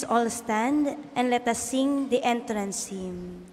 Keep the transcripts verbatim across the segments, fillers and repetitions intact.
all stand and let us sing the entrance hymn.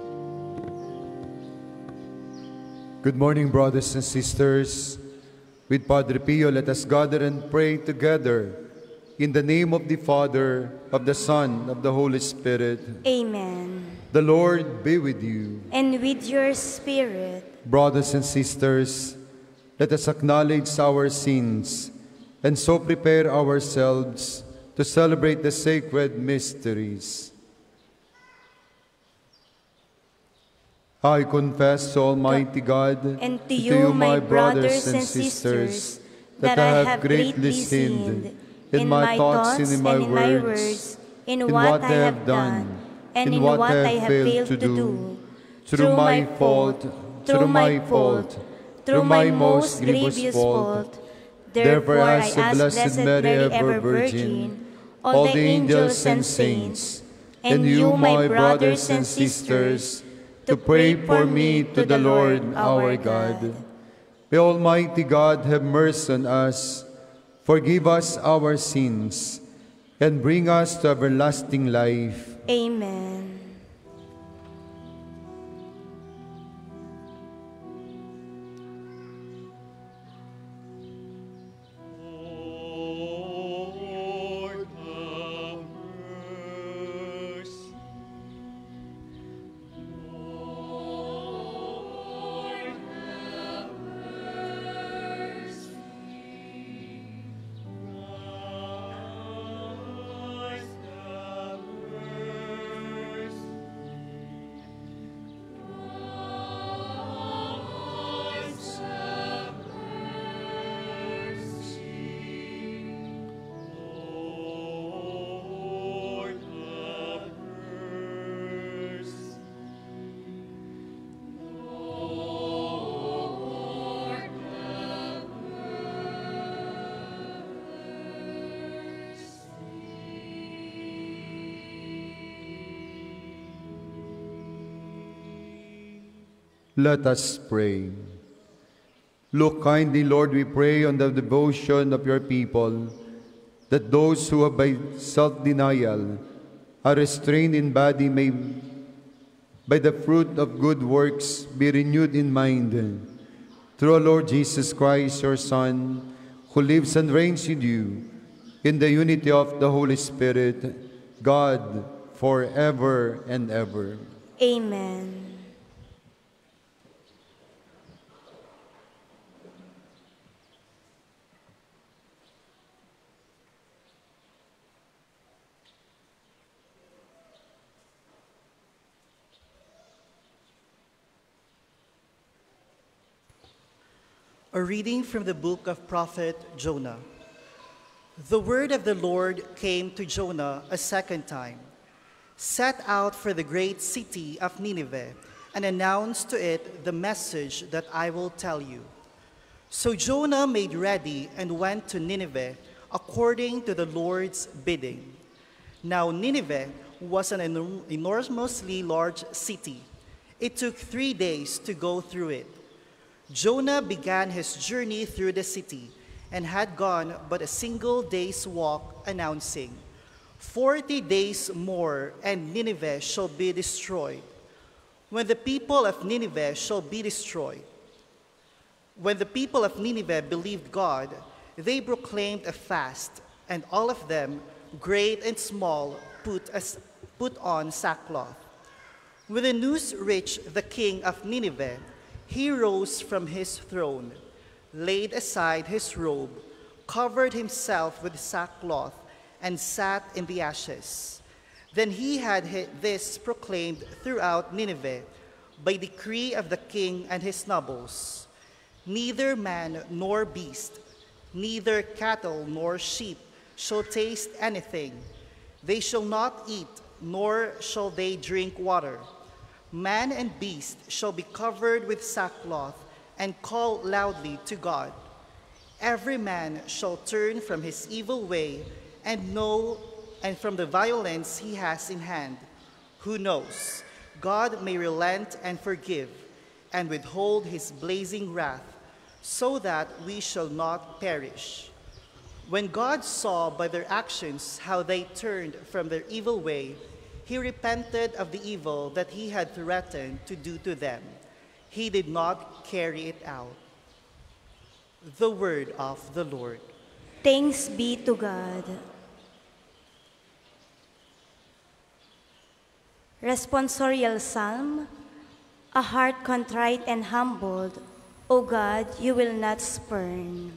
Good morning, brothers and sisters. With Padre Pio, let us gather and pray together in the name of the Father, of the Son, of the Holy Spirit. Amen. The Lord be with you. And with your spirit. Brothers and sisters, let us acknowledge our sins and so prepare ourselves to celebrate the sacred mysteries. I confess to Almighty God and to you, my brothers and sisters, that I have greatly sinned in my thoughts and in my words, in what I have done, and in what I have failed to do, through my fault, through my fault, through my most grievous fault. Therefore I ask Blessed Mary, ever Virgin, all the angels and saints, and you, my brothers and sisters, to pray for me to the Lord our God. May Almighty God have mercy on us, forgive us our sins, and bring us to everlasting life. Amen. Let us pray. Look kindly, Lord, we pray, on the devotion of your people, that those who have by self-denial are restrained in body may, by the fruit of good works, be renewed in mind. Through our Lord Jesus Christ, your Son, who lives and reigns with you, in the unity of the Holy Spirit, God, forever and ever. Amen. A reading from the book of prophet Jonah. The word of the Lord came to Jonah a second time. Set out for the great city of Nineveh and announce to it the message that I will tell you. So Jonah made ready and went to Nineveh according to the Lord's bidding. Now Nineveh was an enormously large city. It took three days to go through it. Jonah began his journey through the city and had gone but a single day's walk, announcing, Forty days more, and Nineveh shall be destroyed. When the people of Nineveh shall be destroyed. When the people of Nineveh believed God, they proclaimed a fast, and all of them, great and small, put, as, put on sackcloth. When the news reached the king of Nineveh, he rose from his throne, laid aside his robe, covered himself with sackcloth, and sat in the ashes. Then he had this proclaimed throughout Nineveh by decree of the king and his nobles. Neither man nor beast, neither cattle nor sheep shall taste anything. They shall not eat, nor shall they drink water. Man and beast shall be covered with sackcloth and call loudly to God. Every man shall turn from his evil way and know, and from the violence he has in hand. Who knows? God may relent and forgive, and withhold his blazing wrath, so that we shall not perish. When God saw by their actions how they turned from their evil way, he repented of the evil that he had threatened to do to them. He did not carry it out. The word of the Lord. Thanks be to God. Responsorial Psalm. A heart contrite and humbled, O God, you will not spurn.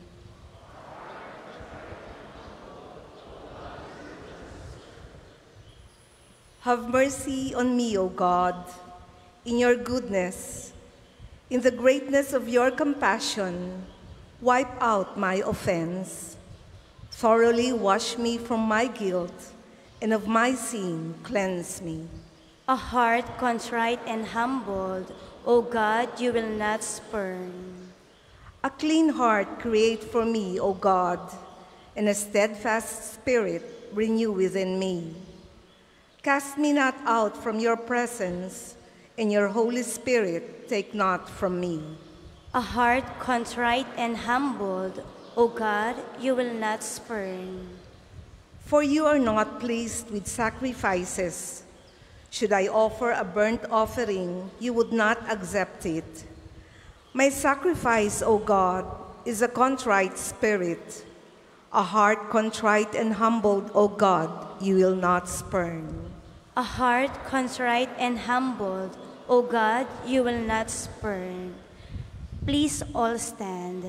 Have mercy on me, O God, in your goodness. In the greatness of your compassion, wipe out my offense. Thoroughly wash me from my guilt, and of my sin cleanse me. A heart contrite and humbled, O God, you will not spurn. A clean heart create for me, O God, and a steadfast spirit renew within me. Cast me not out from your presence, and your Holy Spirit take not from me. A heart contrite and humbled, O God, you will not spurn. For you are not pleased with sacrifices. Should I offer a burnt offering, you would not accept it. My sacrifice, O God, is a contrite spirit. A heart contrite and humbled, O God, you will not spurn. A heart contrite and humbled, O God, you will not spurn. Please all stand.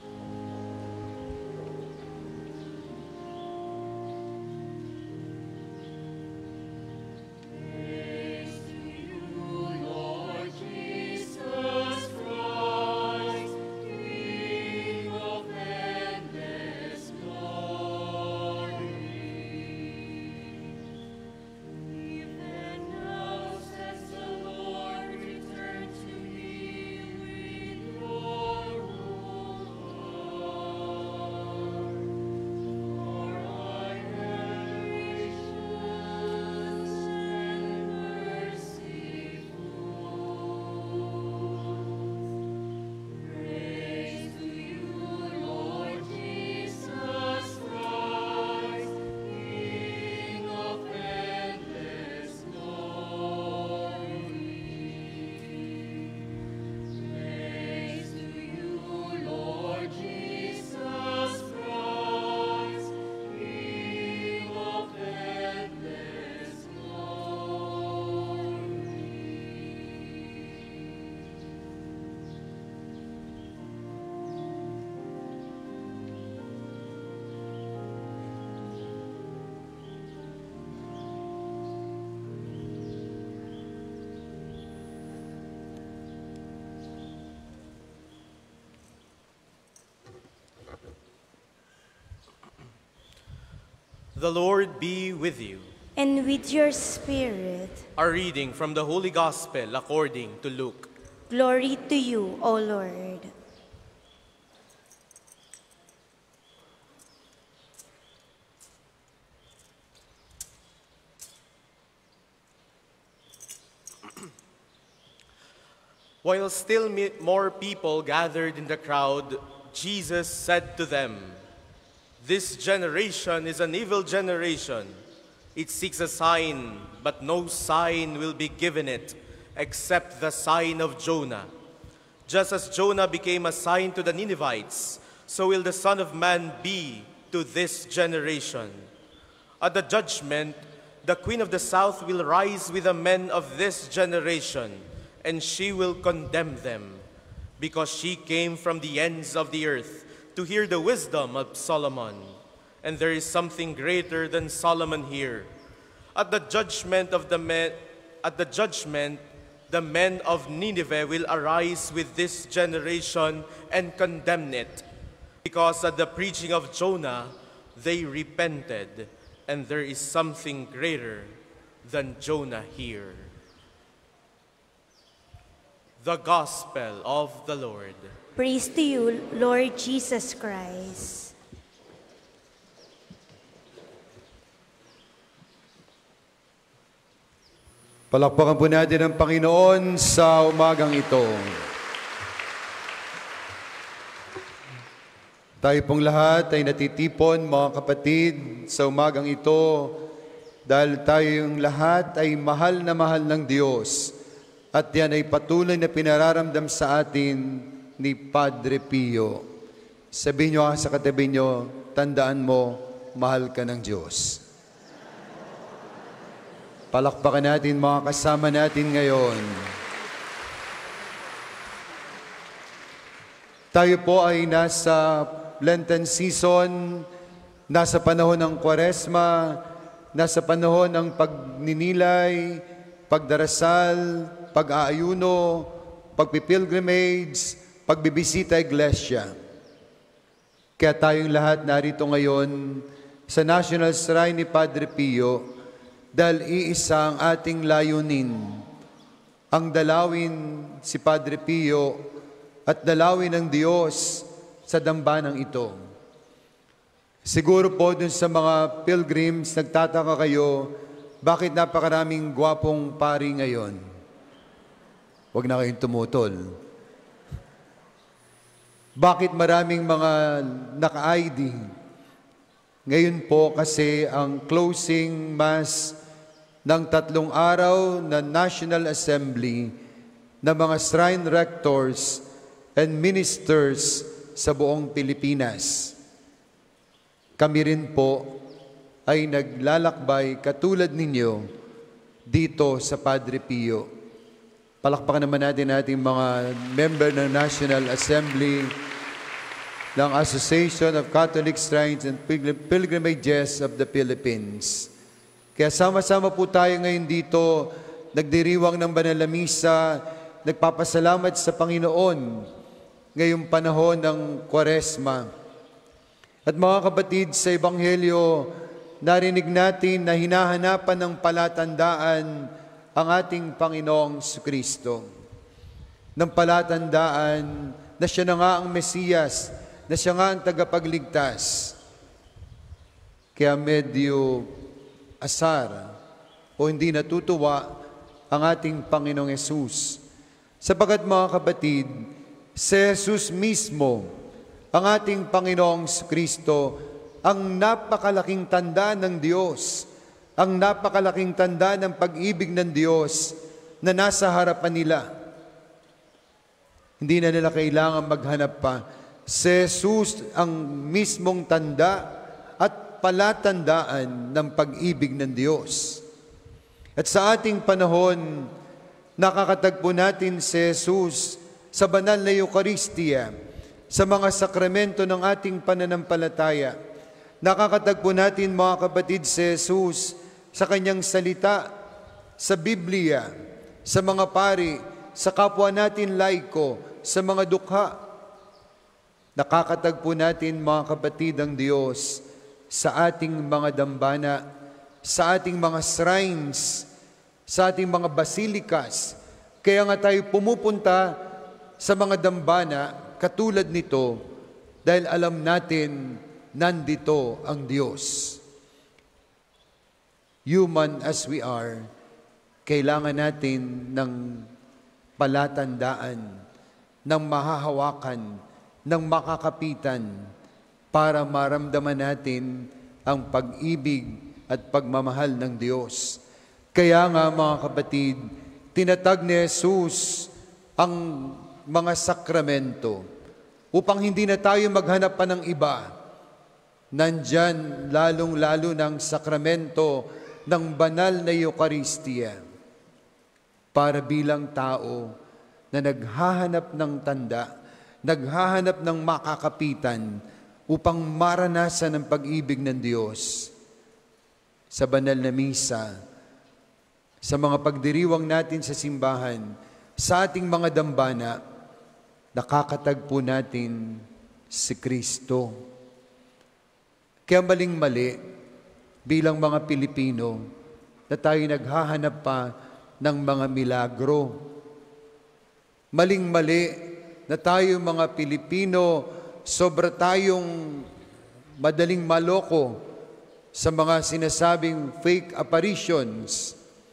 The Lord be with you. And with your spirit. A reading from the Holy Gospel according to Luke. Glory to you, O Lord. While still more people gathered in the crowd, Jesus said to them, "This generation is an evil generation. It seeks a sign, but no sign will be given it except the sign of Jonah. Just as Jonah became a sign to the Ninevites, so will the Son of Man be to this generation. At the judgment, the Queen of the South will rise with the men of this generation, and she will condemn them, because she came from the ends of the earth to hear the wisdom of Solomon. And there is something greater than Solomon here. At the judgment of the men, at the judgment, the men of Nineveh will arise with this generation and condemn it, because at the preaching of Jonah they repented, and there is something greater than Jonah here." The Gospel of the Lord. Praise to you, Lord Jesus Christ. Palakpakan po natin ang Panginoon sa umagang ito. Tayo pong lahat ay natitipon, mga kapatid, sa umagang ito dahil tayong lahat ay mahal na mahal ng Diyos at yan ay patuloy na pinararamdam sa atin ni Padre Pio. Sabihin nyo sa katabi nyo, tandaan mo, mahal ka ng Diyos. Palakpakan natin mga kasama natin ngayon. Tayo po ay nasa Lenten season, nasa panahon ng Kwaresma, nasa panahon ng pagninilay, pagdarasal, pag-aayuno, pagpipilgrimage, pagbibisita iglesia. Kaya tayong lahat narito ngayon sa National Shrine ni Padre Pio dahil iisa ang ating layunin, ang dalawin si Padre Pio at dalawin ng Diyos sa dambanang ito. Siguro po dun sa mga pilgrims, nagtataka kayo, bakit napakaraming gwapong pari ngayon? Huwag na kayong tumutol. Bakit maraming mga naka-I D? Ngayon po kasi ang closing mass ng tatlong araw na National Assembly ng mga shrine rectors and ministers sa buong Pilipinas. Kami rin po ay naglalakbay katulad ninyo dito sa Padre Pio. Palakpakan naman natin ating mga member ng National Assembly ng Association of Catholic Shrines and Pilgrimages of the Philippines. Kaya sama-sama po tayo ngayon dito, nagdiriwang ng banal na misa, nagpapasalamat sa Panginoon ngayong panahon ng Kwaresma. At mga kapatid, sa Ebanghelyo, narinig natin na hinahanapan ng palatandaan ang ating Panginoong Kristo. Ng palatandaan na siya na nga ang Mesiyas, na siya nga ang tagapagligtas. Kaya medyo asar o hindi natutuwa ang ating Panginoong Yesus. Sapagat mga kapatid, si Jesus mismo, ang ating Panginoong Kristo, ang napakalaking tanda ng Diyos, ang napakalaking tanda ng pag-ibig ng Diyos na nasa harapan nila. Hindi na nila kailangan maghanap pa. Si Jesus ang mismong tanda at palatandaan ng pag-ibig ng Diyos. At sa ating panahon, nakakatagpo natin si Jesus sa banal na Eucharistia, sa mga sakramento ng ating pananampalataya. Nakakatagpo natin, mga kapatid, si Jesus sa kanyang salita, sa Biblia, sa mga pari, sa kapwa natin laiko, sa mga dukha. Nakakatagpo natin, mga kapatid, ang Diyos sa ating mga dambana, sa ating mga shrines, sa ating mga basilikas. Kaya nga tayo pumupunta sa mga dambana katulad nito dahil alam natin nandito ang Diyos. Human as we are, kailangan natin ng palatandaan, ng mahahawakan, ng makakapitan para maramdaman natin ang pag-ibig at pagmamahal ng Diyos. Kaya nga mga kapatid, tinatag ni Jesus ang mga sakramento upang hindi na tayo maghanap pa ng iba. Nandyan lalong-lalo ng sakramento ng banal na Eucharistia para bilang tao na naghahanap ng tanda, naghahanap ng makakapitan upang maranasan ang pag-ibig ng Diyos. Sa banal na misa, sa mga pagdiriwang natin sa simbahan, sa ating mga dambana, nakakatagpo natin si Kristo. Kaya maling-mali bilang mga Pilipino na tayo naghahanap pa ng mga milagro. Maling-mali na tayo mga Pilipino sobra tayong madaling maloko sa mga sinasabing fake apparitions.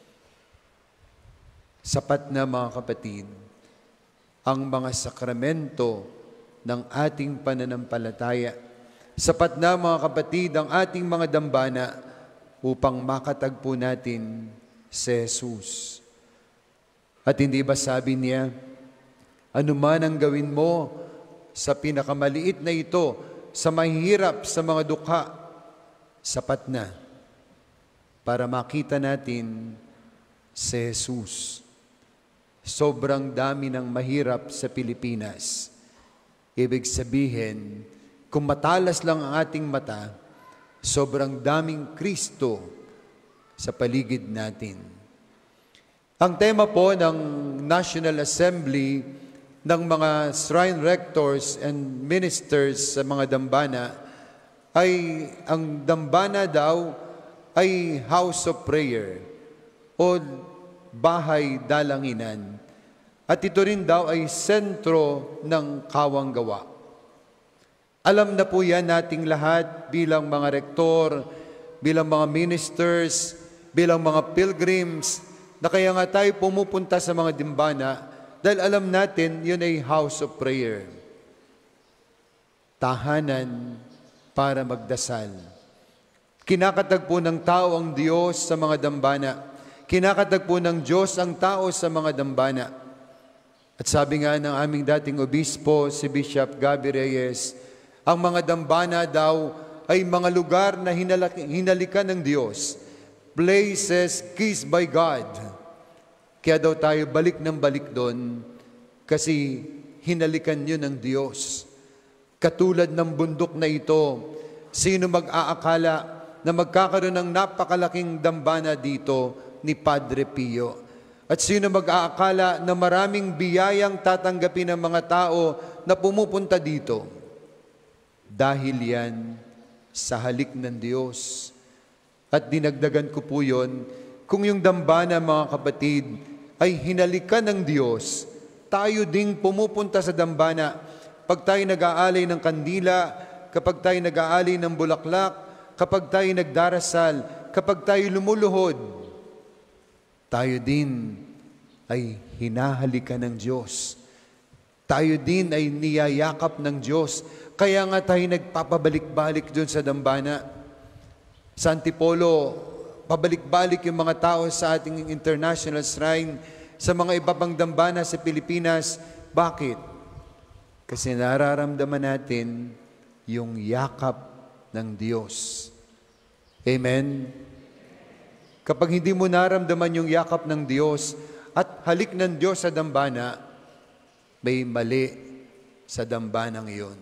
Sapat na mga kapatid, ang mga sakramento ng ating pananampalataya. Sapat na mga kapatid ang ating mga dambana upang makatagpo natin si Jesus. At hindi ba sabi niya, anuman ang gawin mo sa pinakamaliit na ito, sa mahihirap, sa mga dukha, sapat na para makita natin si Jesus. Sobrang dami ng mahirap sa Pilipinas. Ibig sabihin, kung matalas lang ang ating mata, sobrang daming Kristo sa paligid natin. Ang tema po ng National Assembly ng mga shrine rectors and ministers sa mga dambana ay ang dambana daw ay house of prayer o bahay dalanginan. At ito rin daw ay sentro ng kawang gawa. Alam na po yan nating lahat bilang mga rektor, bilang mga ministers, bilang mga pilgrims, na kaya nga tayo pumupunta sa mga dimbana dahil alam natin yun ay house of prayer. Tahanan para magdasal. Kinakatagpo ng tao ang Diyos sa mga dambana. Kinakatagpo ng Diyos ang tao sa mga dambana. At sabi nga ng aming dating obispo, si Bishop Gabi Reyes, ang mga dambana daw ay mga lugar na hinalikan ng Diyos. Places kissed by God. Kaya daw tayo balik ng balik doon kasi hinalikan yun ng Diyos. Katulad ng bundok na ito, sino mag-aakala na magkakaroon ng napakalaking dambana dito ni Padre Pio? At sino mag-aakala na maraming biyayang tatanggapin ng mga tao na pumupunta dito? Dahil yan sa halik ng Diyos. At dinagdagan ko po yun, kung yung dambana, mga kapatid, ay hinalikan ng Diyos, tayo ding pumupunta sa dambana. Pag tayo nag-aalay ng kandila, kapag tayo nag-aalay ng bulaklak, kapag tayo nagdarasal, kapag tayo lumuluhod, tayo din ay hinahalikan ng Diyos. Tayo din ay niyayakap ng Diyos. Kaya nga tayo nagpapabalik-balik doon sa dambana. Sa Antipolo, pabalik-balik yung mga tao sa ating international shrine, sa mga iba pang dambana sa Pilipinas. Bakit? Kasi nararamdaman natin yung yakap ng Diyos. Amen? Kapag hindi mo naramdaman yung yakap ng Diyos at halik ng Diyos sa dambana, may mali sa dambanang iyon.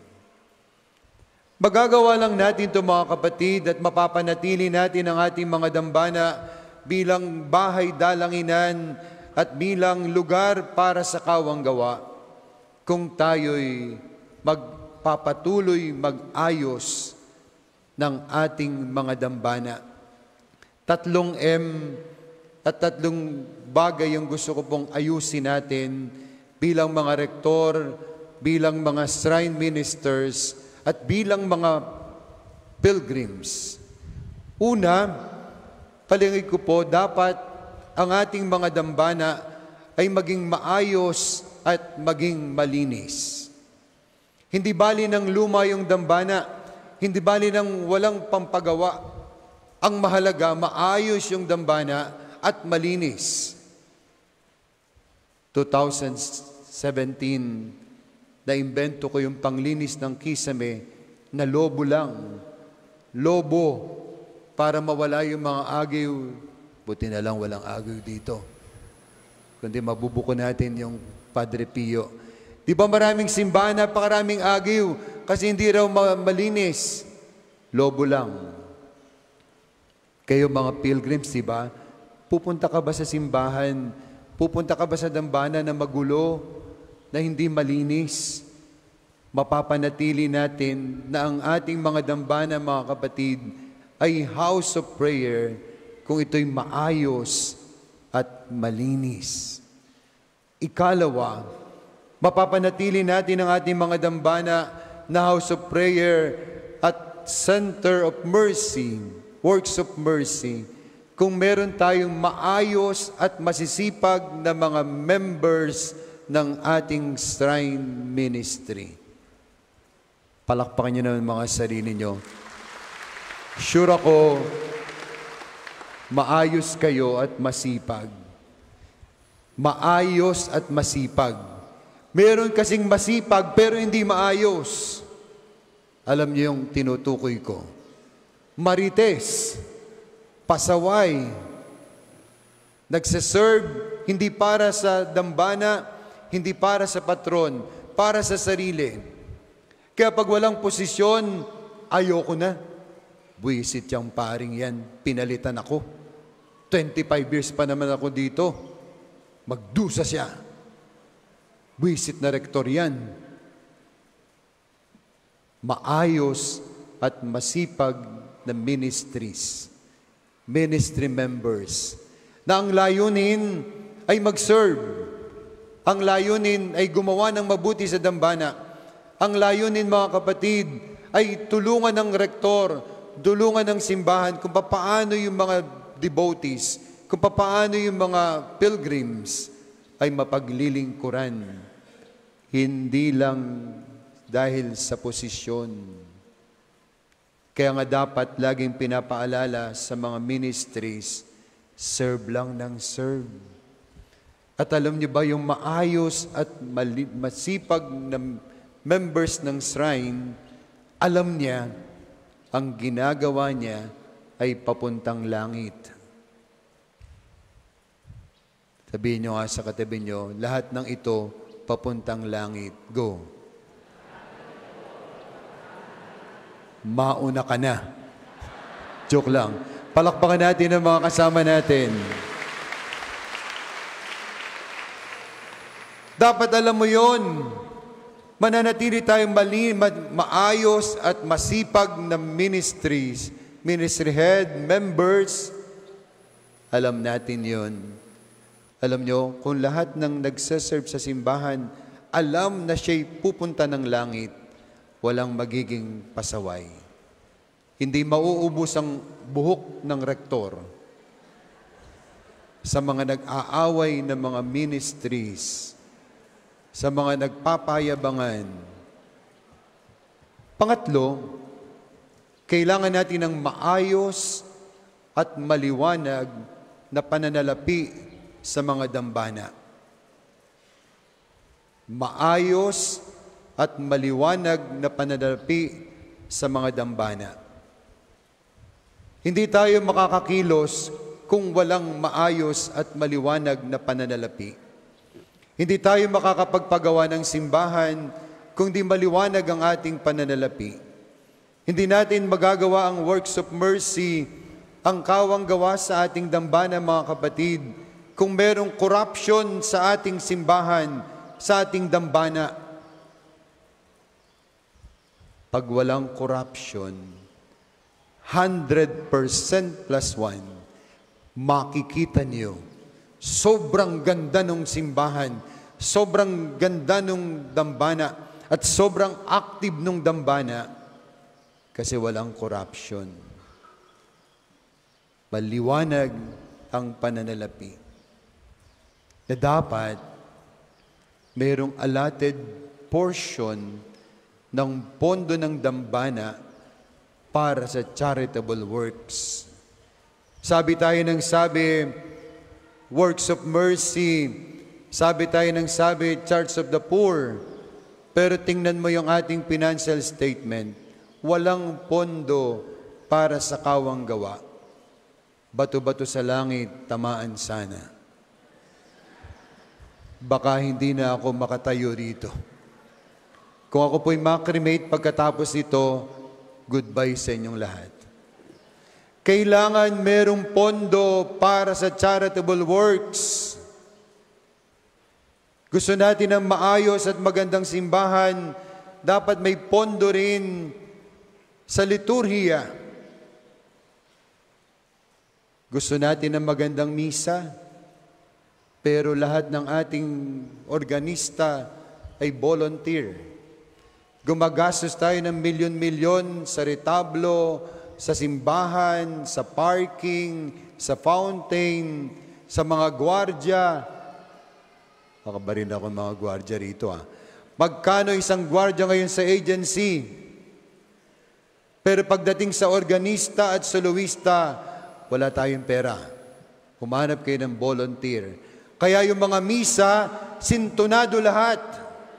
Magagawa lang natin ito, mga kapatid, at mapapanatili natin ang ating mga dambana bilang bahay dalanginan at bilang lugar para sa kawang gawa kung tayo'y magpapatuloy mag-ayos ng ating mga dambana. Tatlong M at tatlong bagay ang gusto ko pong ayusin natin bilang mga rektor, bilang mga shrine ministers, at bilang mga pilgrims. Una, palingig ko po, dapat ang ating mga dambana ay maging maayos at maging malinis. Hindi bali ng luma yung dambana, hindi bali ng walang pampagawa. Ang mahalaga, maayos yung dambana at malinis. twenty seventeen, na-imbento ko yung panglinis ng kisame na lobo lang. Lobo, para mawala yung mga agiw. Buti na lang walang agiw dito. Kundi mabubuko natin yung Padre Pio. Di ba maraming simbahan, napakaraming agiw, kasi hindi raw malinis. Lobo lang. Kayo mga pilgrims, di ba? Pupunta ka ba sa simbahan? Pupunta ka ba sa dambana na magulo, na hindi malinis? Mapapanatili natin na ang ating mga dambana, mga kapatid, ay house of prayer kung ito'y maayos at malinis. Ikalawa, mapapanatili natin ang ating mga dambana na house of prayer at center of mercy, works of mercy, kung meron tayong maayos at masisipag na mga members ng ating shrine ministry. Palakpakan niyo naman mga sarili niyo. Sure ako, maayos kayo at masipag. Maayos at masipag. Meron kasing masipag pero hindi maayos. Alam niyo yung tinutukoy ko. Marites, pasaway, nagsaserve hindi para sa dambana, hindi para sa patron, para sa sarili. Kaya pag walang posisyon, ayoko na. Buwisit yung paring yan, pinalitan ako. twenty-five years pa naman ako dito. Magdusa siya. Buwisit na rektor yan. Maayos at masipag na ministries, ministry members, na ang layunin ay mag-serve. Ang layunin ay gumawa ng mabuti sa dambana. Ang layunin, mga kapatid, ay tulungan ng rektor, tulungan ng simbahan kung paano yung mga devotees, kung paano yung mga pilgrims ay mapaglilingkuran. Hindi lang dahil sa posisyon. Kaya nga dapat laging pinapaalala sa mga ministries, serve lang ng serve. At alam niyo ba, yung maayos at mali- masipag na members ng shrine, alam niya, ang ginagawa niya ay papuntang langit. Sabihin niyo nga sa katabi niyo, lahat ng ito papuntang langit. Go. Mauna ka na. Joke lang. Palakpakan natin ang mga kasama natin. Dapat alam mo yon. Mananatili tayong mali, ma- maayos at masipag na ministries, ministry head, members. Alam natin yon. Alam nyo, kung lahat ng nagsaserve sa simbahan, alam na siya'y pupunta ng langit, walang magiging pasaway. Hindi mauubos ang buhok ng rektor sa mga nag-aaway ng mga ministries, sa mga nagpapayabangan. Pangatlo, kailangan natin ng maayos at maliwanag na pananalapi sa mga dambana. Maayos at maliwanag na pananalapi sa mga dambana. Hindi tayo makakakilos kung walang maayos at maliwanag na pananalapi. Hindi tayo makakapagpagawa ng simbahan kung di maliwanag ang ating pananalapi. Hindi natin magagawa ang works of mercy, ang kawang gawa sa ating dambana, mga kapatid, kung merong corruption sa ating simbahan, sa ating dambana. Pag walang corruption, one hundred percent plus one, makikita niyo, sobrang ganda ng simbahan, sobrang ganda ng dambana, at sobrang active ng dambana kasi walang corruption. Maliwanag ang pananalapi. Na dapat mayroong allotted portion ng pondo ng dambana para sa charitable works. Sabi tayo ng sabi, works of mercy. Sabi tayo ng sabi, charity of the poor. Pero tingnan mo yung ating financial statement, walang pondo para sa kawang gawa. Bato-bato sa langit, tamaan sana. Baka hindi na ako makatayo rito. Kung ako po'y makremate pagkatapos ito, goodbye sa inyong lahat. Kailangan merong pondo para sa charitable works. Gusto natin ng maayos at magandang simbahan, dapat may pondo rin sa liturhiya. Gusto natin ng magandang misa, pero lahat ng ating organista ay volunteer. Gumagastos tayo ng milyon-milyon sa retablo, sa simbahan, sa parking, sa fountain, sa mga gwardya. Makabarin ako ng mga gwardya rito. Ah. Magkano isang gwardya ngayon sa agency? Pero pagdating sa organista at soloista, wala tayong pera. Humanap kayo ng volunteer. Kaya yung mga misa, sintonado lahat.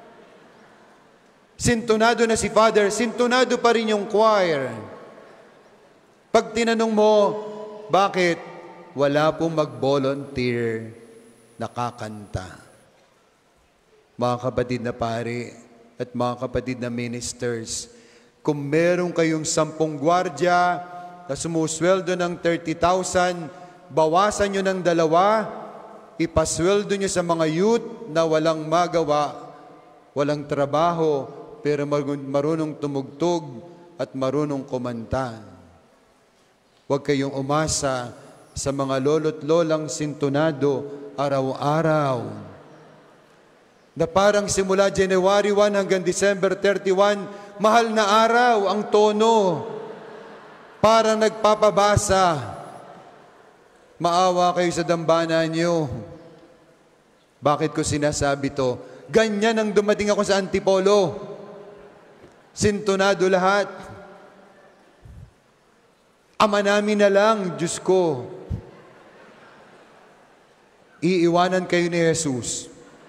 Sintonado na si Father, sintonado pa rin yung choir. Pag tinanong mo, bakit? Wala pong mag-volunteer na kakanta. Mga kapatid na pare at mga kapatid na ministers, kung meron kayong sampung gwardya na sumusweldo ng thirty thousand, bawasan nyo ng dalawa, ipasweldo nyo sa mga youth na walang magawa, walang trabaho, pero marunong tumugtog at marunong kumanta. Huwag kayong umasa sa mga lolo't lolang sintonado araw-araw. Na parang simula January first hanggang December thirty-first, mahal na araw ang tono. Parang nagpapabasa. Maawa kayo sa dambana niyo. Bakit ko sinasabi to? Ganyan ang dumating ako sa Antipolo. Sintonado lahat. Ama namin na lang, Diyos ko. Iiwanan kayo ni Jesus.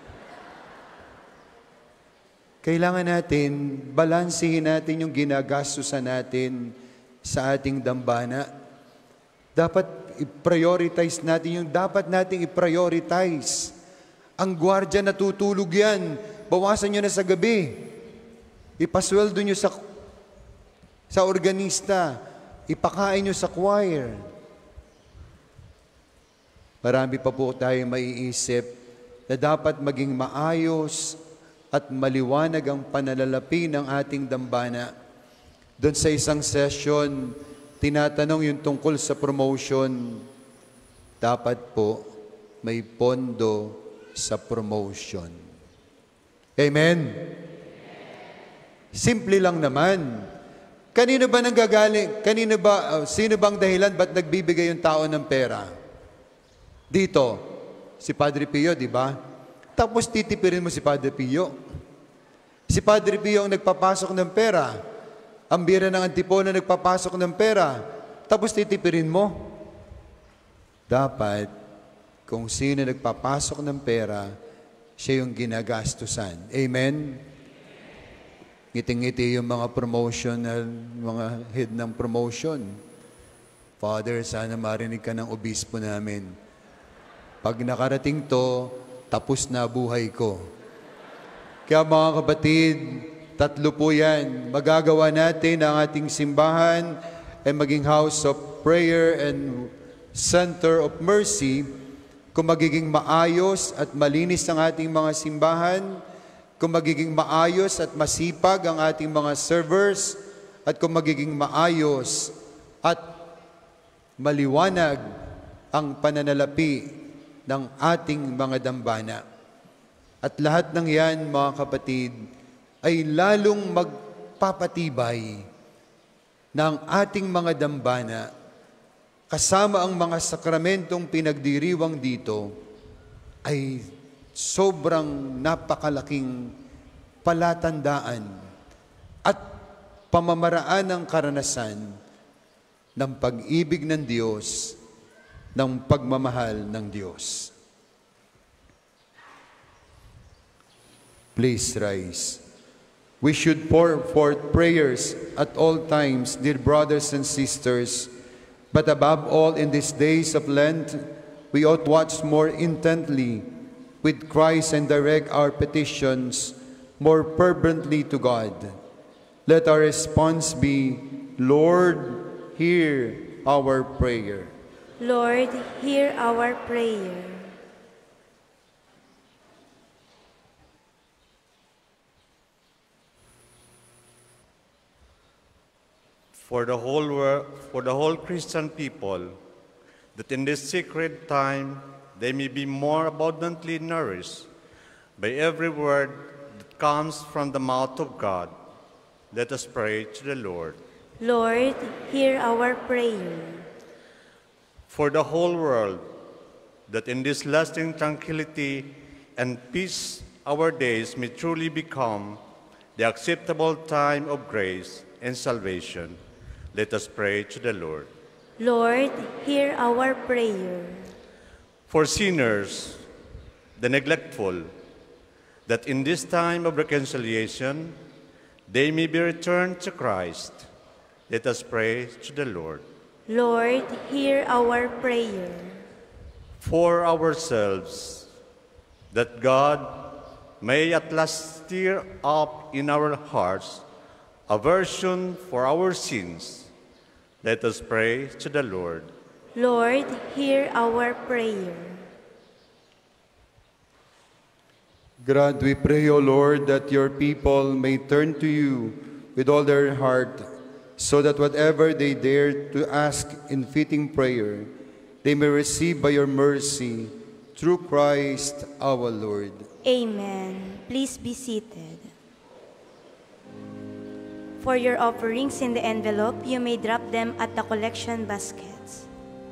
Kailangan natin, balansihin natin yung ginagastusan natin sa ating dambana. Dapat i-prioritize natin yung dapat nating i-prioritize. Ang gwardya natutulog yan. Bawasan nyo na sa gabi. Ipasweldo nyo sa, sa organista. Ipakain nyo sa choir. Marami pa po tayong maiisip na dapat maging maayos at maliwanag ang panalalapi ng ating dambana. Doon sa isang session, tinatanong yung tungkol sa promotion. Dapat po may pondo sa promotion. Amen? Simple lang naman. Kanino ba nanggagaling? Kanino ba, uh, sino bang dahilan ba't nagbibigay yung tao ng pera? Dito, si Padre Pio, di ba? Tapos titipirin mo si Padre Pio. Si Padre Pio ang nagpapasok ng pera. Ang bira ng Antipolo nagpapasok ng pera. Tapos titipirin mo. Dapat, kung sino nagpapasok ng pera, siya yung ginagastusan. Amen? Ngiting-ngiti yung mga promotion, mga head ng promotion. Father, sana marinig ka ng obispo namin. Pag nakarating to, tapos na buhay ko. Kaya mga kapatid, tatlo po yan. Magagawa natin ang ating simbahan ay maging house of prayer and center of mercy kung magiging maayos at malinis ang ating mga simbahan, kung magiging maayos at masipag ang ating mga servers, at kung magiging maayos at maliwanag ang pananalapi ng ating mga dambana. At lahat ng yan, mga kapatid, ay lalong magpapatibay ng ating mga dambana kasama ang mga sakramentong pinagdiriwang dito ay sobrang napakalaking palatandaan at pamamaraan ng karanasan ng pag-ibig ng Diyos, ng pagmamahal ng Diyos. Please rise. We should pour forth prayers at all times, dear brothers and sisters, but above all in these days of Lent, we ought watch more intently with Christ and direct our petitions more fervently to God. Let our response be, Lord, hear our prayer. Lord, hear our prayer. For the whole world, for the whole Christian people, that in this sacred time they may be more abundantly nourished by every word that comes from the mouth of God. Let us pray to the Lord. Lord, hear our prayer. For the whole world, that in this lasting tranquility and peace our days may truly become the acceptable time of grace and salvation. Let us pray to the Lord. Lord, hear our prayer. For sinners, the neglectful, that in this time of reconciliation they may be returned to Christ. Let us pray to the Lord. Lord, hear our prayer. For ourselves, that God may at last stir up in our hearts aversion for our sins. Let us pray to the Lord. Lord, hear our prayer. Grant, we pray, O Lord, that your people may turn to you with all their heart, so that whatever they dare to ask in fitting prayer, they may receive by your mercy, through Christ our Lord. Amen. Please be seated. For your offerings in the envelope, you may drop them at the collection baskets.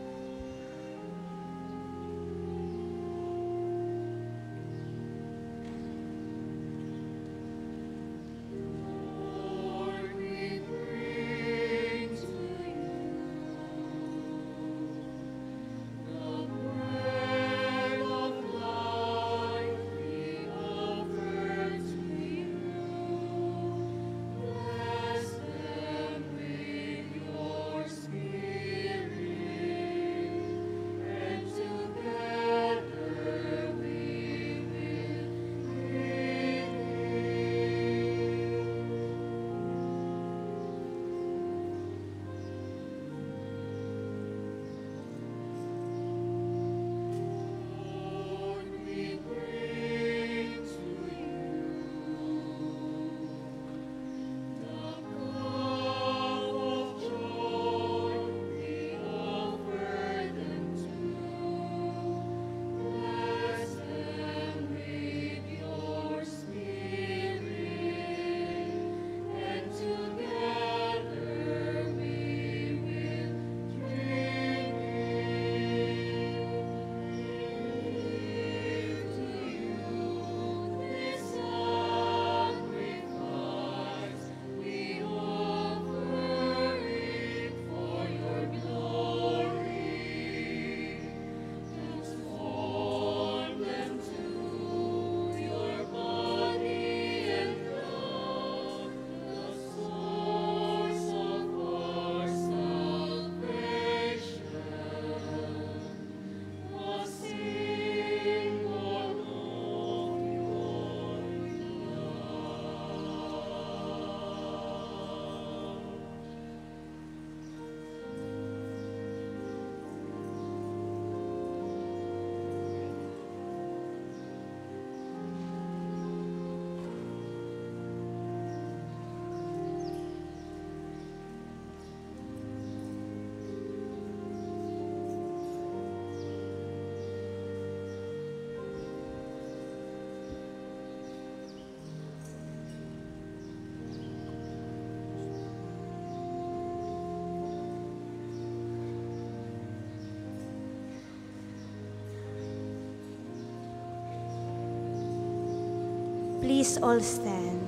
Please all stand.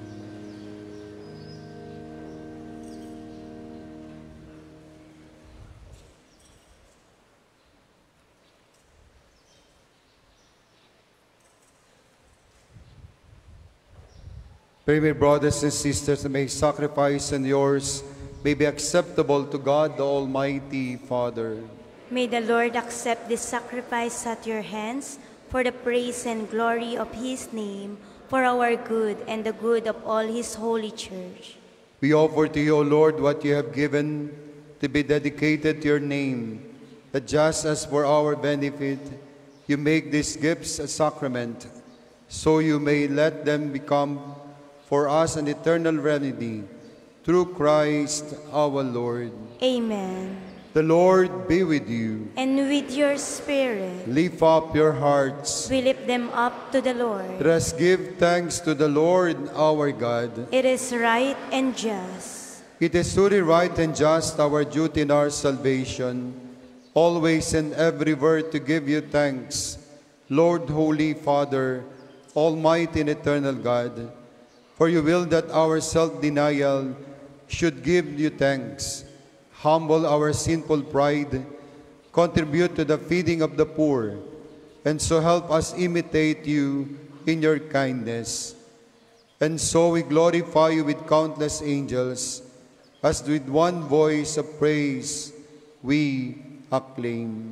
Pray, my brothers and sisters, that my sacrifice and yours may be acceptable to God, the Almighty Father. May the Lord accept this sacrifice at your hands for the praise and glory of His name, for our good and the good of all His holy church. We offer to you, O Lord, what you have given to be dedicated to your name, that just as for our benefit you make these gifts a sacrament, so you may let them become for us an eternal remedy, through Christ our Lord. Amen. The Lord be with you. And with your spirit. Lift up your hearts. We lift them up to the Lord. Let us give thanks to the Lord our God. It is right and just. It is truly right and just, our duty in our salvation, always and everywhere to give you thanks, Lord, Holy Father, Almighty and eternal God. For you will that our self-denial should give you thanks, humble our sinful pride, contribute to the feeding of the poor, and so help us imitate you in your kindness. And so we glorify you with countless angels, as with one voice of praise we acclaim.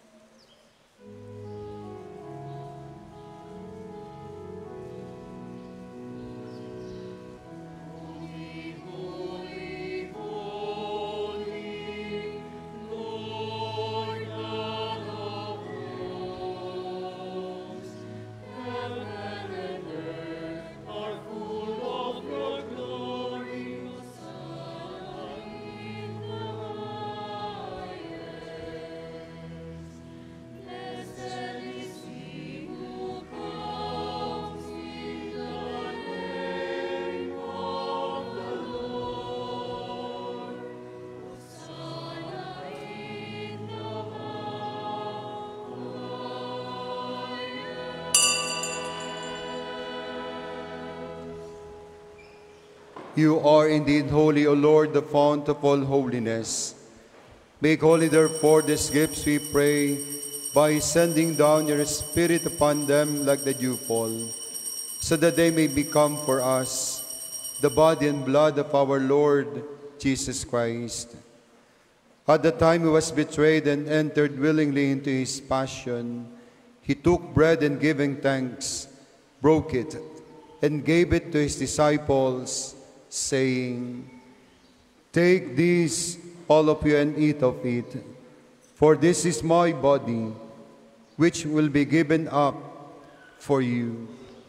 You are indeed holy, O Lord, the fount of all holiness. Make holy, therefore, these gifts, we pray, by sending down your Spirit upon them like the dewfall, so that they may become for us the body and blood of our Lord Jesus Christ. At the time he was betrayed and entered willingly into his passion, he took bread and giving thanks, broke it, and gave it to his disciples, saying, "Take this, all of you, and eat of it, for this is my body, which will be given up for you."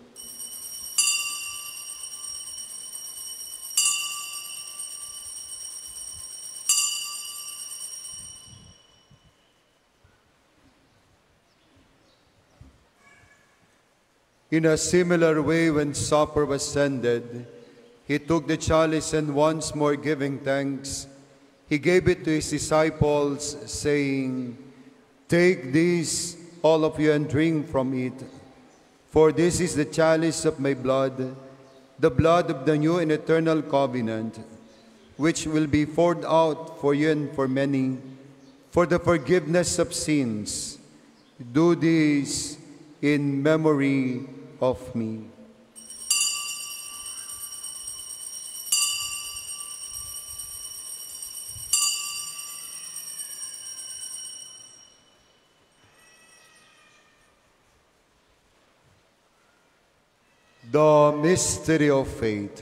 In a similar way, when supper was ended, he took the chalice and once more giving thanks, he gave it to his disciples, saying, "Take this, all of you, and drink from it. For this is the chalice of my blood, the blood of the new and eternal covenant, which will be poured out for you and for many, for the forgiveness of sins. Do this in memory of me." The mystery of faith.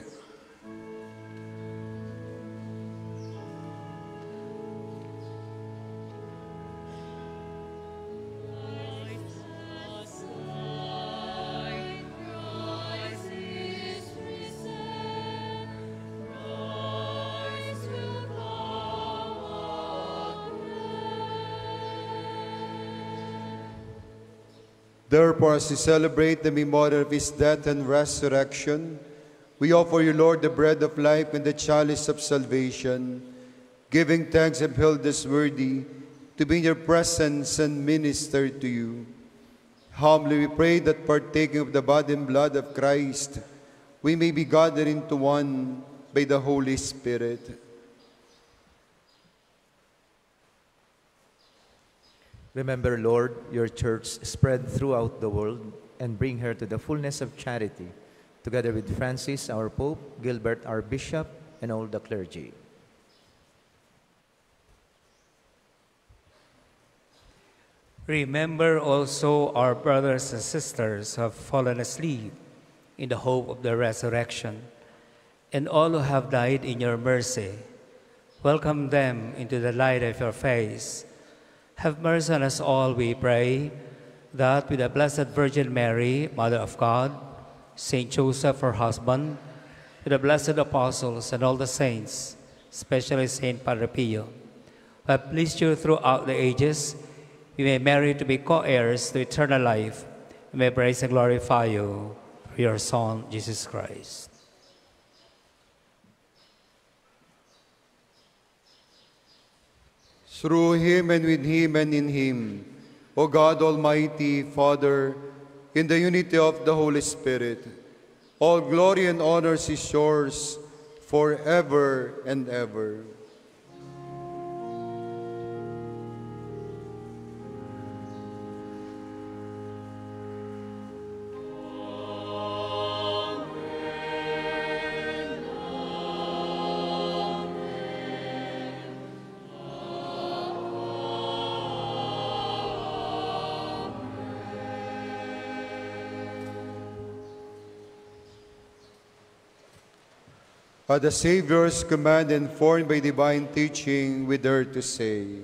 Therefore, as we celebrate the memorial of his death and resurrection, we offer you, Lord, the bread of life and the chalice of salvation, giving thanks and held us worthy to be in your presence and minister to you. Humbly we pray that, partaking of the body and blood of Christ, we may be gathered into one by the Holy Spirit. Remember, Lord, your church spread throughout the world and bring her to the fullness of charity, together with Francis, our Pope, Gilbert, our Bishop, and all the clergy. Remember also our brothers and sisters who have fallen asleep in the hope of the resurrection, and all who have died in your mercy. Welcome them into the light of your face. Have mercy on us all, we pray, that with the Blessed Virgin Mary, Mother of God, Saint Joseph, her husband, with the blessed apostles and all the saints, especially Saint Padre Pio, who have pleased you throughout the ages, we may merit to be co-heirs to eternal life, and may praise and glorify you through your Son, Jesus Christ. Through him and with him and in him, O God, Almighty Father, in the unity of the Holy Spirit, all glory and honor is yours forever and ever. At the Savior's command, informed by divine teaching, we dare to say,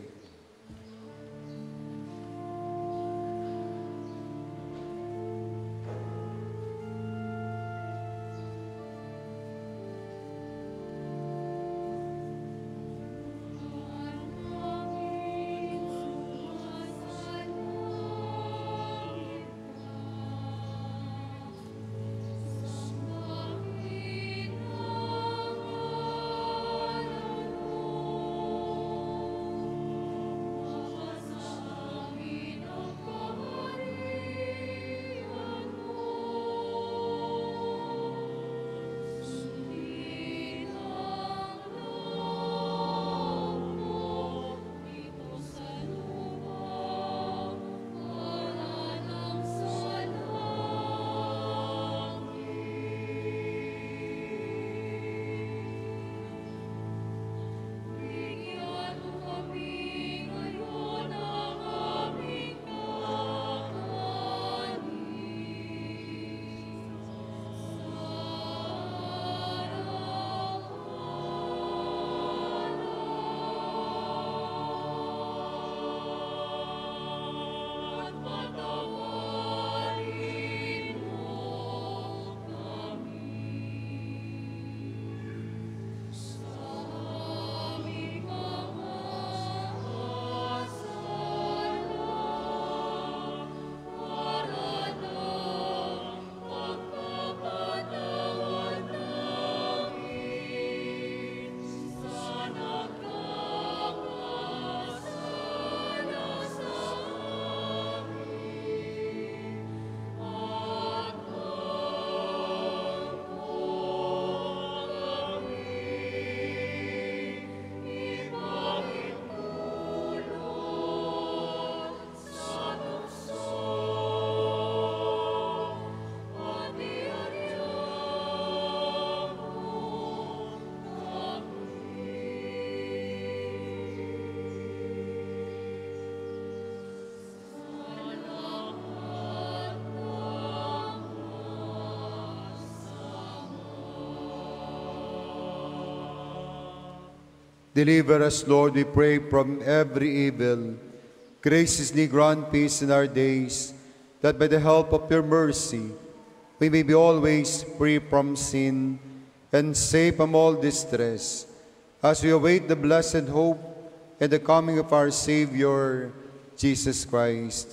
deliver us, Lord, we pray, from every evil. Graciously grant peace in our days, that by the help of your mercy, we may be always free from sin and safe from all distress, as we await the blessed hope and the coming of our Savior, Jesus Christ.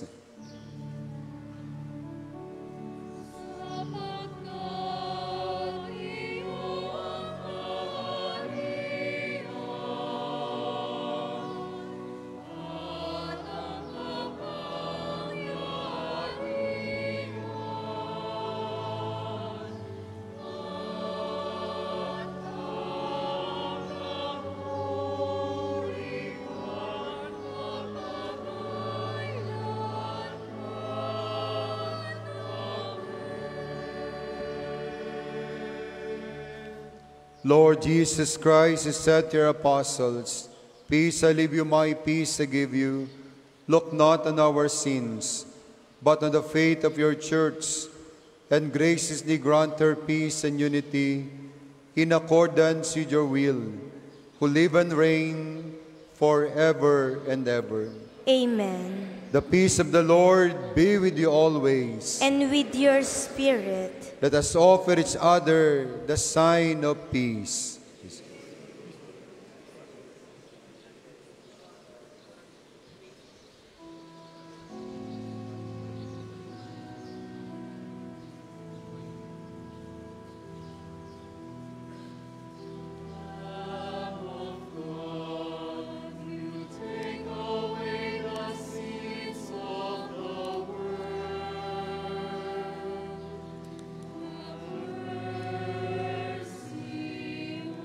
Lord Jesus Christ, you said to your apostles, "Peace I leave you, my peace I give you. Look not on our sins, but on the faith of your church, and graciously grant her peace and unity in accordance with your will, who live and reign forever and ever." Amen. The peace of the Lord be with you always. And with your spirit. Let us offer each other the sign of peace. Mercy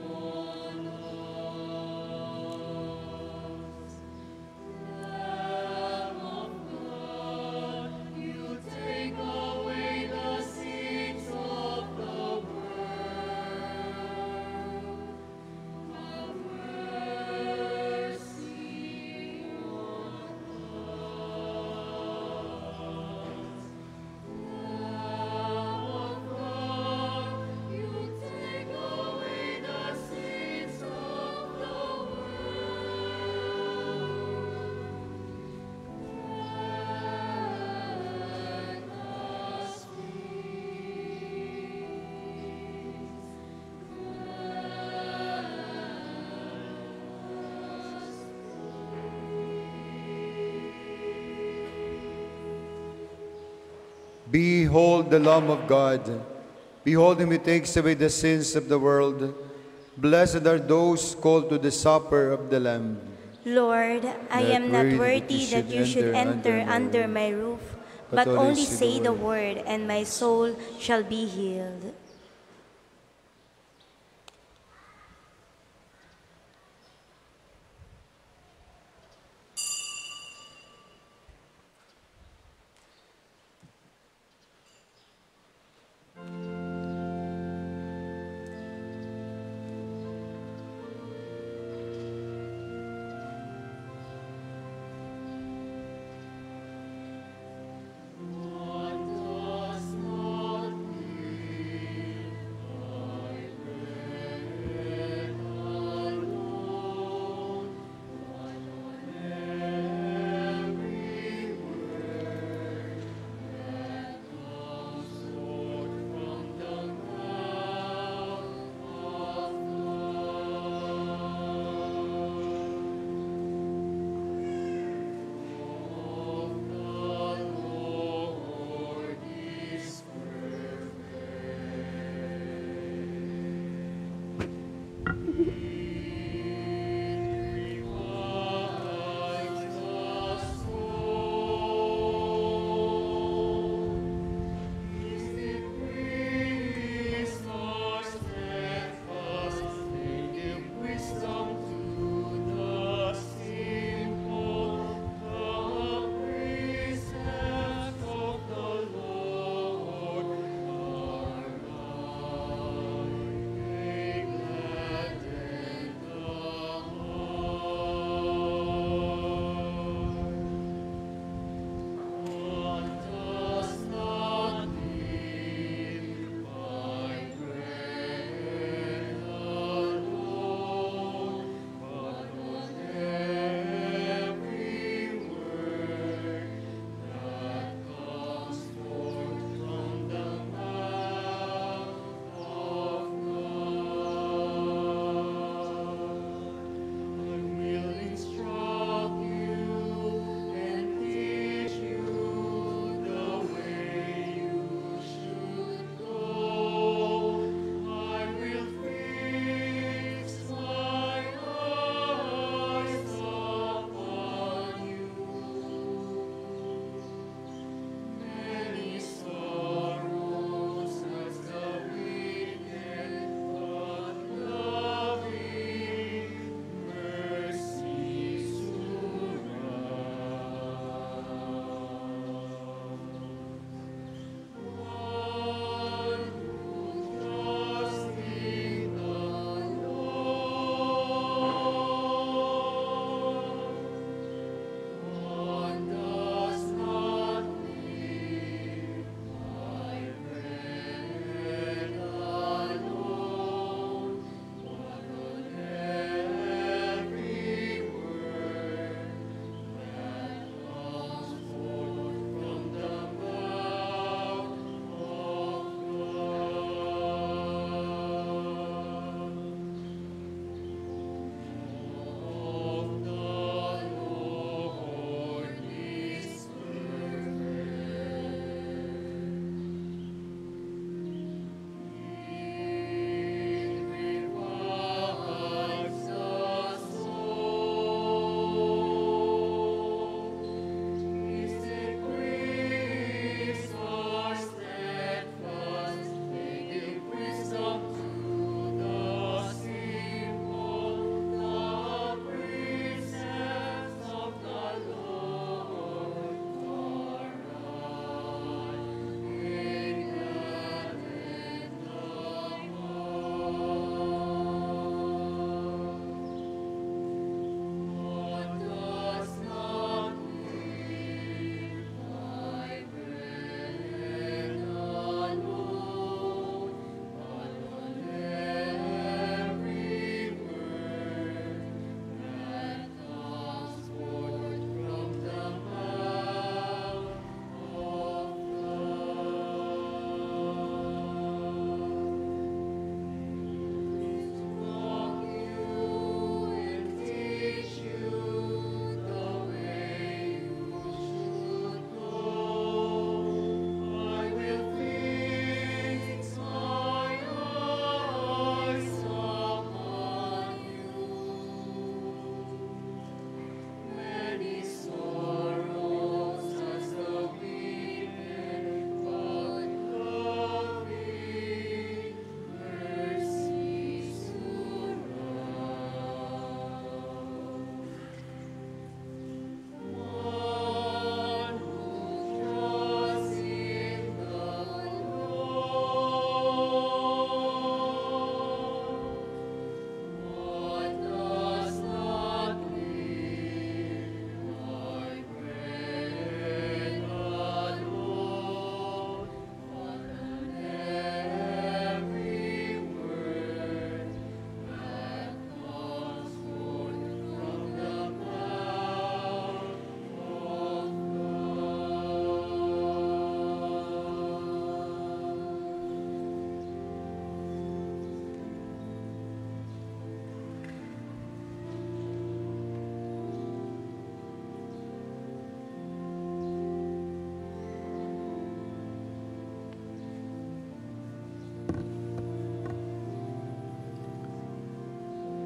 Behold the Lamb of God. Behold him who takes away the sins of the world. Blessed are those called to the supper of the Lamb. Lord, I Not am not worthy worthy that you should enter under my roof, but only say the word, and my soul shall be healed.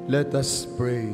Let us pray.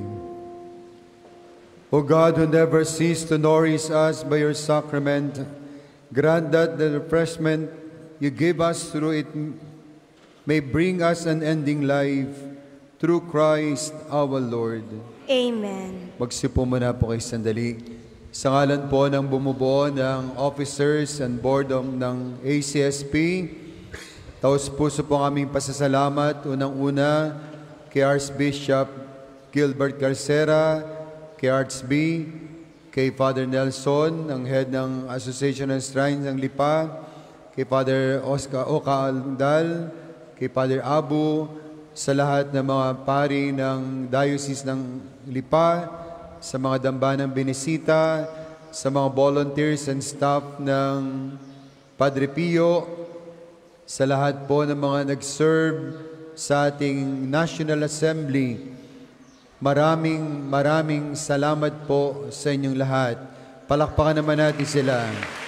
O God, who never cease to nourish us by your sacrament, grant that the refreshment you give us through it may bring us an ending life through Christ our Lord. Amen. Magsipo muna po kayo sandali. Sa ngalan po ng bumubuo ng officers and board of, ng A C S P, taos puso po aming pasasalamat unang-una kay Archbishop Gilbert Garcera, kay Archb, kay Father Nelson, ang head ng Association of Shrines ng Lipa, kay Father Oscar Oka Aldal, kay Father Abu, sa lahat ng mga pari ng Diocese ng Lipa, sa mga dambanang binisita, sa mga volunteers and staff ng Padre Pio, sa lahat po ng mga nag-serve sa ating National Assembly. Maraming maraming salamat po sa inyong lahat. Palakpakan naman natin sila.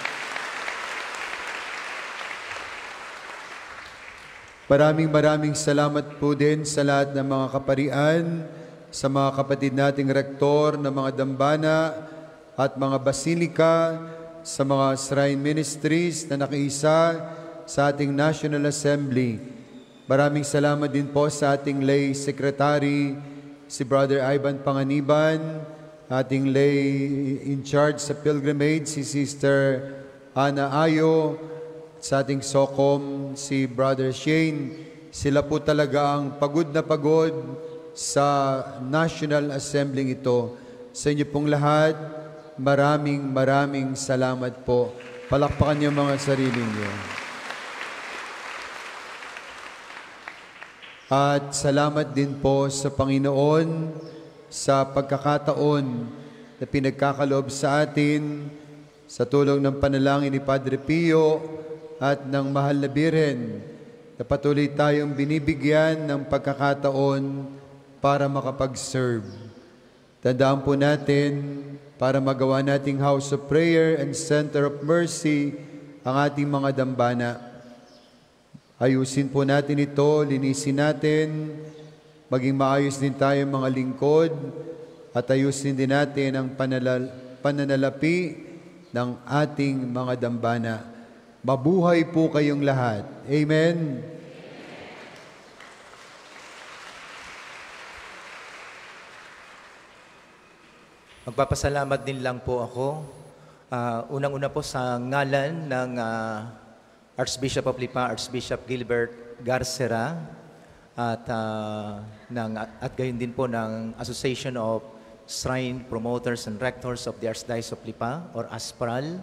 Maraming maraming salamat po din sa lahat ng mga kaparian, sa mga kapatid nating rektor ng mga dambana at mga basilika, sa mga shrine ministries na nakiisa sa ating National Assembly. Maraming salamat din po sa ating lay secretary, si Brother Ivan Panganiban, ating lay in charge sa pilgrimage, si Sister Ana Ayo, sa ating SOCOM, si Brother Shane. Sila po talaga ang pagod na pagod sa National Assembly ito. Sa inyo pong lahat, maraming maraming salamat po. Palakpakan niyo mga sarili niyo. At salamat din po sa Panginoon sa pagkakataon na pinagkakaloob sa atin sa tulong ng panalangin ni Padre Pio at ng Mahal na Birhen na patuloy tayong binibigyan ng pagkakataon para makapag-serve. Tandaan po natin para magawa nating House of Prayer and Center of Mercy ang ating mga dambana. Ayusin po natin ito, linisin natin, maging maayos din tayo mga lingkod, at ayusin din natin ang panalal, pananalapi ng ating mga dambana. Mabuhay po kayong lahat. Amen. Magpapasalamat din lang po ako. Uh, unang-una po sa ngalan ng uh, Archbishop of Lipa, Archbishop Gilbert Garcera, at, uh, ng, at gayon din po ng Association of Shrine Promoters and Rectors of the Archdiocese of Lipa, or ASPRAL.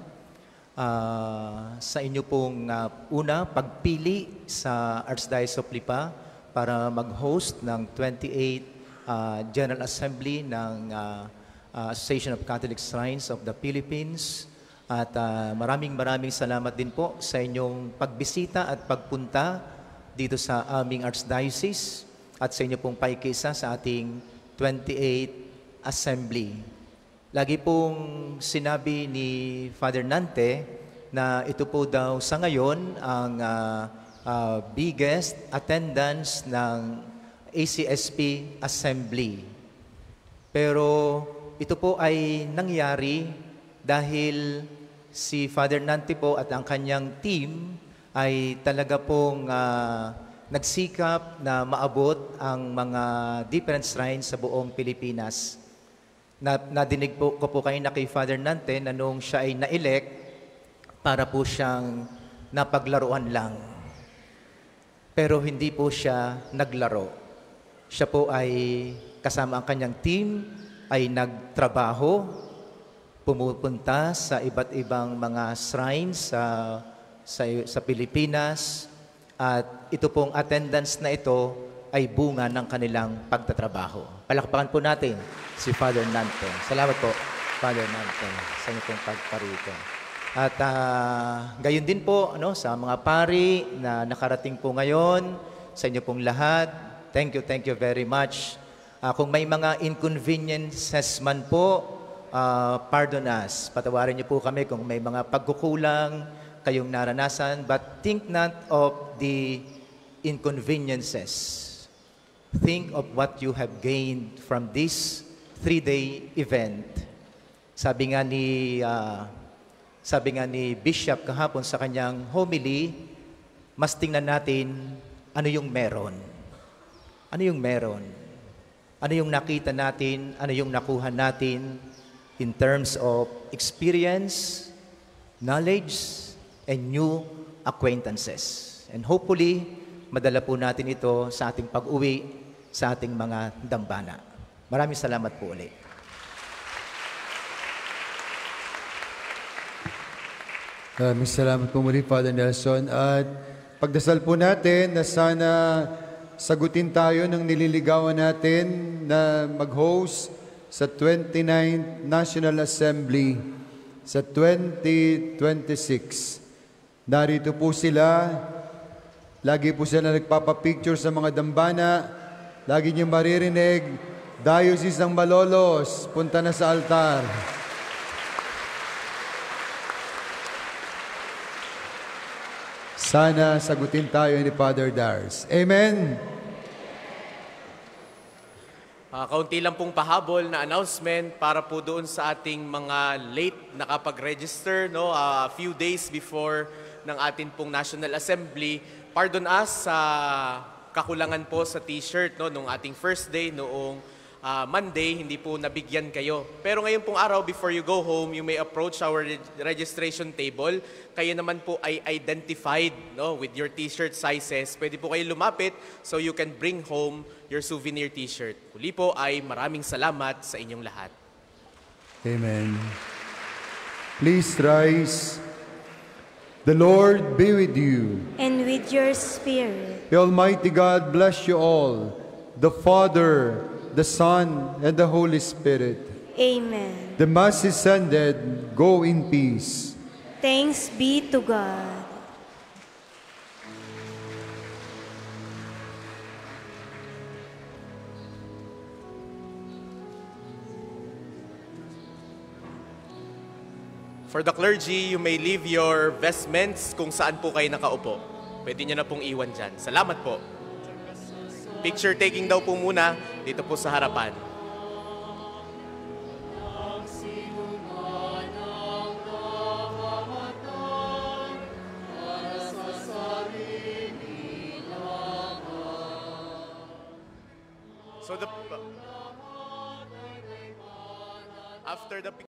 Uh, sa inyo pong uh, una, pagpili sa Archdiocese of Lipa para mag-host ng twenty-eighth uh, General Assembly ng uh, uh, Association of Catholic Shrines of the Philippines. At uh, maraming maraming salamat din po sa inyong pagbisita at pagpunta dito sa aming Archdiocese at sa inyo pong paikisa sa ating twenty-eighth Assembly. Lagi pong sinabi ni Father Nante na ito po daw sa ngayon ang uh, uh, biggest attendance ng A C S P Assembly. Pero ito po ay nangyari dahil si Father Nante po at ang kanyang team ay talaga pong uh, nagsikap na maabot ang mga different shrines sa buong Pilipinas. Na, nadinig po ko po kayo na kay Father Nante na nung siya ay na-elect, para po siyang napaglaruan lang. Pero hindi po siya naglaro. Siya po ay kasama ang kanyang team, ay nagtrabaho, pumupunta sa iba't ibang mga shrines sa, sa, sa Pilipinas, at ito pong attendance na ito ay bunga ng kanilang pagtatrabaho. Palakpakan po natin si Father Nante. Salamat po, Father Nante, sa inyong pong pagparito. At uh, gayon din po ano, sa mga pari na nakarating po ngayon, sa inyo pong lahat, thank you, thank you very much. Uh, kung may mga inconveniences man po, Uh, pardon us. Patawarin niyo po kami kung may mga pagkukulang kayong naranasan, but think not of the inconveniences. think of what you have gained from this three-day event. Sabi nga ni, uh, sabi nga ni Bishop kahapon sa kanyang homily, mas tingnan natin ano yung meron. Ano yung meron? Ano yung nakita natin? Ano yung nakuha natin in terms of experience, knowledge, and new acquaintances. And hopefully, madala po natin ito sa ating pag-uwi sa ating mga dambana. Maraming salamat po ulit. Maraming salamat po muli, Father Nelson. At pagdasal po natin na sana sagutin tayo ng nililigawan natin na mag-host sa twenty-ninth National Assembly sa twenty twenty-six. Narito po sila. Lagi po sila nagpapapicture sa mga dambana. Lagi niyo maririnig, Diocese ng Malolos, punta na sa altar. Sana sagutin tayo ni Father Dars. Amen. Uh, kaunti lang pong pahabol na announcement para po doon sa ating mga late nakapag-register, no, a few days before ng atin pong National Assembly. Pardon us sa kakulangan po sa t-shirt, no, nung ating first day noong uh, Monday, hindi po nabigyan kayo. Pero ngayon pong araw, before you go home, you may approach our reg- registration table. Kayo naman po ay identified, no, with your t-shirt sizes. Pwede po kayo lumapit so you can bring home your souvenir t-shirt. Muli po ay maraming salamat sa inyong lahat. Amen. Please rise. The Lord be with you. And with your spirit. The Almighty God bless you all, the Father, the Son, and the Holy Spirit. Amen. The Mass is ended. Go in peace. Thanks be to God. For the clergy, you may leave your vestments kung saan po kayo nakaupo. Pwede nyo na pong iwan dyan. Salamat po. Picture taking daw po muna dito po sa harapan. So the after the